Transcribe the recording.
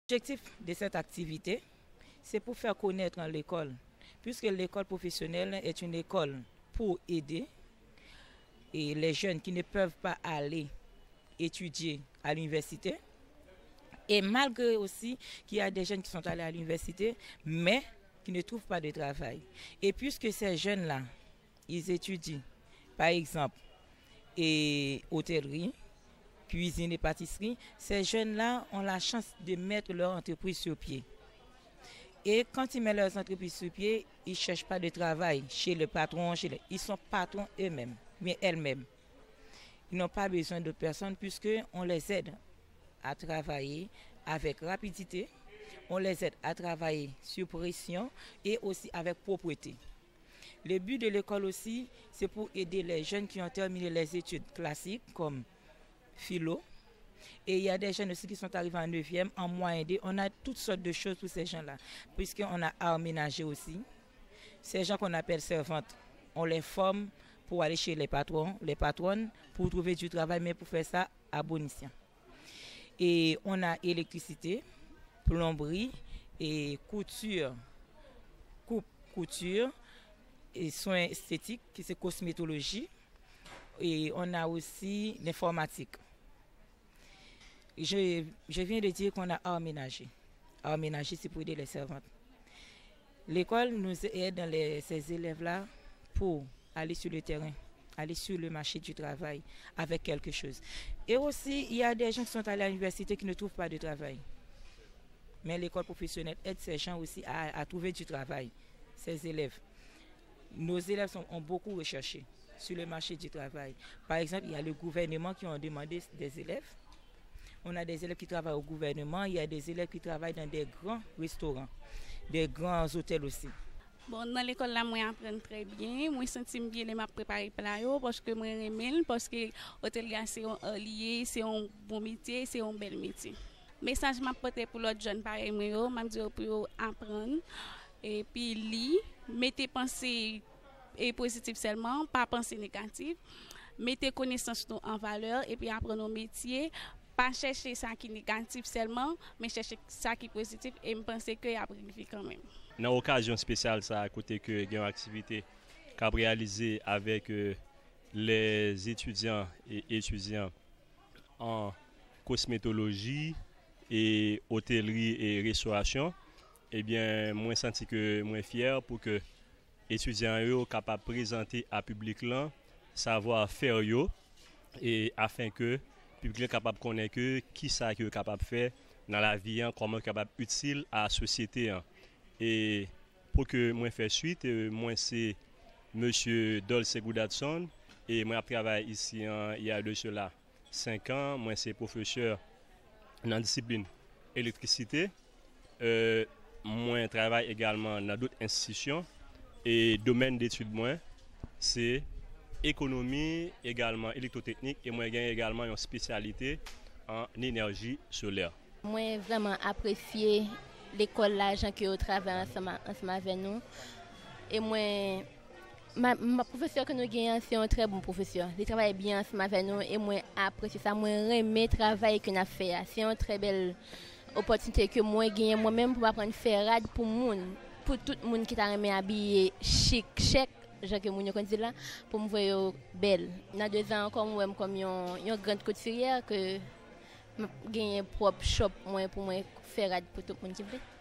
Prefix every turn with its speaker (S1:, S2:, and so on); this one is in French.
S1: L'objectif de cette activité, c'est pour faire connaître l'école, puisque l'école professionnelle est une école pour aider et les jeunes qui ne peuvent pas aller étudier à l'université. Et malgré aussi qu'il y a des jeunes qui sont allés à l'université, mais qui ne trouvent pas de travail. Et puisque ces jeunes-là, ils étudient, par exemple, et hôtellerie, cuisine et pâtisserie, ces jeunes-là ont la chance de mettre leur entreprise sur pied. Et quand ils mettent leurs entreprises sur pied, ils ne cherchent pas de travail chez le patron, ils sont patrons eux-mêmes, mais elles-mêmes. Ils n'ont pas besoin de personnes puisqu'on les aide à travailler avec rapidité, on les aide à travailler sur pression et aussi avec propreté. Le but de l'école aussi, c'est pour aider les jeunes qui ont terminé les études classiques comme philo. Et il y a des jeunes aussi qui sont arrivés en 9e, en moyen D. On a toutes sortes de choses pour ces gens-là, puisqu'on a art ménager aussi. Ces gens qu'on appelle servantes, on les forme pour aller chez les patrons, les patronnes, pour trouver du travail, mais pour faire ça à bon escient. Et on a électricité, plomberie et couture, couture et soins esthétiques, qui c'est cosmétologie. Et on a aussi l'informatique. Je viens de dire qu'on a art ménager. Art ménager, c'est pour aider les servantes. L'école nous aide ces élèves-là pour aller sur le terrain, aller sur le marché du travail avec quelque chose. Et aussi, il y a des gens qui sont allés à l'université qui ne trouvent pas de travail. Mais l'école professionnelle aide ces gens aussi à trouver du travail, ces élèves. Nos élèves ont beaucoup recherché sur le marché du travail. Par exemple, il y a le gouvernement qui ont demandé des élèves. On a des élèves qui travaillent au gouvernement, il y a des élèves qui travaillent dans des grands restaurants, des grands hôtels aussi.
S2: Bon, dans l'école là, moi apprends très bien. Moi senti bien les m'a préparé plat parce que moi aime parce que hôtel c'est lié, c'est un bon métier, c'est un bel métier. Message m'a porté pour l'autre jeune pareil moi, m'a dit pour apprendre et puis lire, mettez pensée et positive seulement, pas pensée négative. Mettez connaissance en valeur et puis apprendre au métier. Pas chercher ça qui est négatif seulement, mais chercher ça qui est positif et me penser que y a bénéfice quand même.
S3: Dans l'occasion spéciale, ça à côté que il y a une activité qu'a réalisée avec les étudiants et étudiants en cosmétologie et hôtellerie et restauration. Eh bien, moi senti que moi fier pour que étudiants eux capable présenter à public là savoir-faire yo et afin que public est capable de connaître qui ça qui est capable de faire dans la vie, comment capable utile à la société. Et pour que moi fasse suite, moi c'est monsieur Dolce Goudadson et moi travaille ici il y a de cela 5 ans, moi c'est professeur dans la discipline électricité. Moi travaille également dans d'autres institutions et domaine d'études moi c'est économie, également électrotechnique et moi j'ai également une spécialité en énergie solaire.
S4: Moi vraiment apprécié l'école là gens qui travaillent ensemble avec nous et moi ma professeur que nous gagnons c'est un très bon professeur. Il travaille bien ensemble avec nous et moi apprécié ça, moi aimer le travail qu'on a fait. C'est une très belle opportunité que moi gagne moi-même pour apprendre faire rad pour tout le monde qui t'a aimé habiller chic chèque Jacques Mounio qu'on dit là pour me voir belle. Dans 2 ans comme une grande couturière que gagner propre shop moi pour moi faire pour tout le monde qui veut.